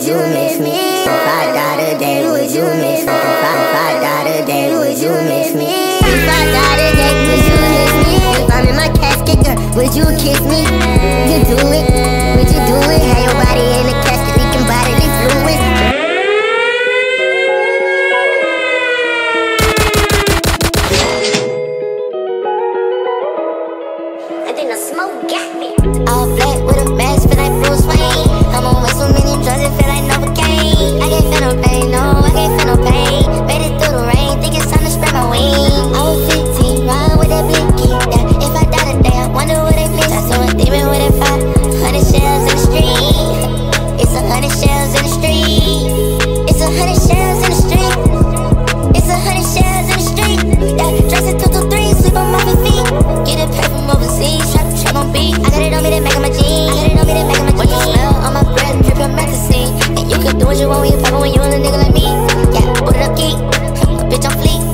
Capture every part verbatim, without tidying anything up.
would you miss me? If I died today, would you miss me? If I, if I died today, would you miss me? If I died today, would you miss me? If I'm in my casket, girl, would you kiss me? You do it, would you do it? Have your body in the casket, leaking bodily fluids. I think the smoke got me. All black with a mask, feel like Bruce Wayne. I'm on with so many drugs, it feel like Novocaine. I can't feel no pain, no, I can't feel no pain. Made it through the rain, think it's time to spread my wings. I was fifteen, riding with that blinky. Yeah, if I die today, I wonder what they miss. I saw a demon with a five hundred shells in the street. It's a hundred shells in the street. It's a hundred shells in the street. It's a hundred shells in the street. Yeah, dressing two two three, sleep on my feet. Get a paper from overseas, trap trap on beat. I got it on me to make my jeans. I got it on me to make my jeans. What you smell on my breath, drip your medicine. And you can do what you want when you poppin' when you and a nigga like me. Yeah, put it up geek, a bitch on fleek.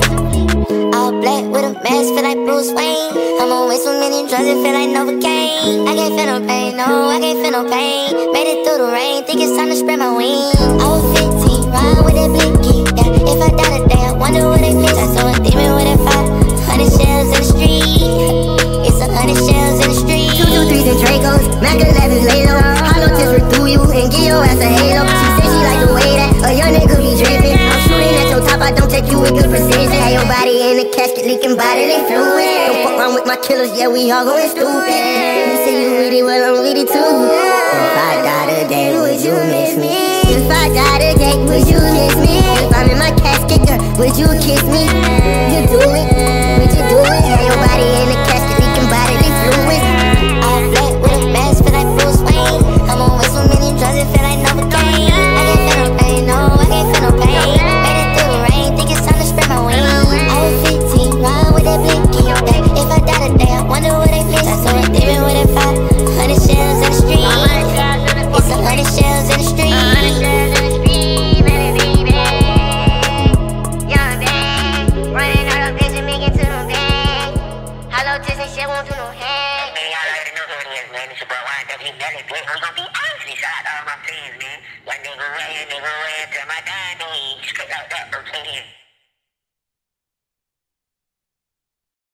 All black with a mask, feel like Bruce Wayne. I'm on way so many drugs, it feel like Novocaine. I can't feel no pain, no, I can't feel no pain. Made it through the rain, think it's time to spread my wings. I was fifteen, riding with that blinky. Yeah, if I die today, I wonder what they miss. I saw a demon with a five hundred shells in the street. It's a hundred shells in the street. Two two threes and Dracos, Mac elevens lay low. Hollow tips right through you and give your ass a halo. She said she like the way that a young nigga be drippin'. I'm shooting at your top, I don't take you with good precision. Have your body in the casket, leaking bodily fluids. Don't fuck around with my killers, yeah, we all going stupid. You say you with it, well, I'm with it too. If I die today, would you miss me? If I die today, would you miss me? If I'm in my casket, girl, would you kiss me? You do it, would you do it? Have your body in the casket, leaking bodily fluids. All black with a mask, feel like Bruce Wayne. I'm on with so many drugs, it feel like Novocaine. I can't feel no pain, no, I can't feel no pain. Made it through the rain, think it's time to spread my wings. I was fifteen, riding with that blinky. Yeah, if I die today, I wonder what they miss. I saw a demon with a five hundred shells in the street. It's a hundred shells in the street. We're gonna be honest, all my fans, man. Like nigga, nigga,